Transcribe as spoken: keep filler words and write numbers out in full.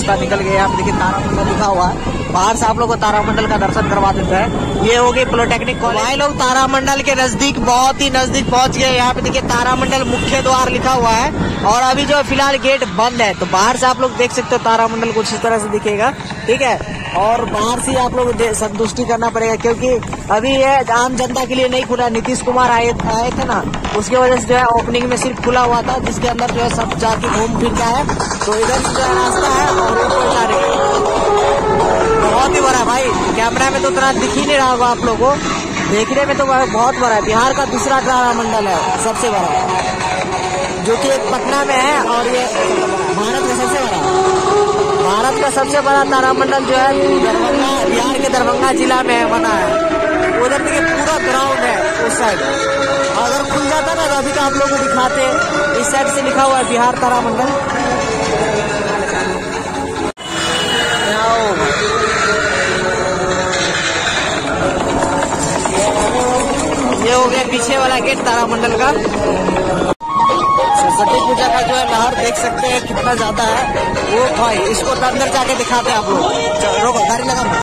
निकल गए। यहाँ पे देखिए तारामंडल लिखा हुआ है, बाहर से आप लोग को तारामंडल का दर्शन करवा देता है। ये हो गई पॉलिटेक्निक कॉलेज। भाई लोग तारामंडल के नजदीक, बहुत ही नजदीक पहुंच गए। यहाँ पे देखिए तारामंडल मुख्य द्वार लिखा हुआ है और अभी जो फिलहाल गेट बंद है, तो बाहर से आप लोग देख सकते हो तारामंडल कुछ इस तरह से दिखेगा, ठीक है। और बाहर से आप लोग संतुष्टि करना पड़ेगा क्योंकि अभी ये आम जनता के लिए नहीं खुला। नीतीश कुमार आए आए थे ना, उसकी वजह से जो है ओपनिंग में सिर्फ खुला हुआ था, जिसके अंदर जो है सब जाके घूम फिर का है। तो इधर से जो है रास्ता है और ऊपर जा रहे बहुत ही बड़ा। भाई कैमरा में तो उतना दिख ही नहीं रहा होगा आप लोगों को, देखने में तो बहुत बड़ा है। बिहार का दूसरा तारामंडल है सबसे बड़ा, जो कि एक पटना में है और ये भारत का सबसे बड़ा भारत का सबसे बड़ा तारामंडल जो है दरभंगा, बिहार के दरभंगा जिला में बना है। उधर देखिए पूरा ग्राउंड है उस साइड, अगर खुल जाता ना तो अभी तो आप लोगों को दिखाते। इस साइड से लिखा हुआ है बिहार तारामंडल। ये हो गया पीछे वाला गेट तारामंडल का। सरस्वती पूजा का जो है लहर देख सकते हैं कितना ज्यादा है वो। भाई इसको तो अंदर जाके दिखाते हैं आप लोग। रोको, गाड़ी लगा।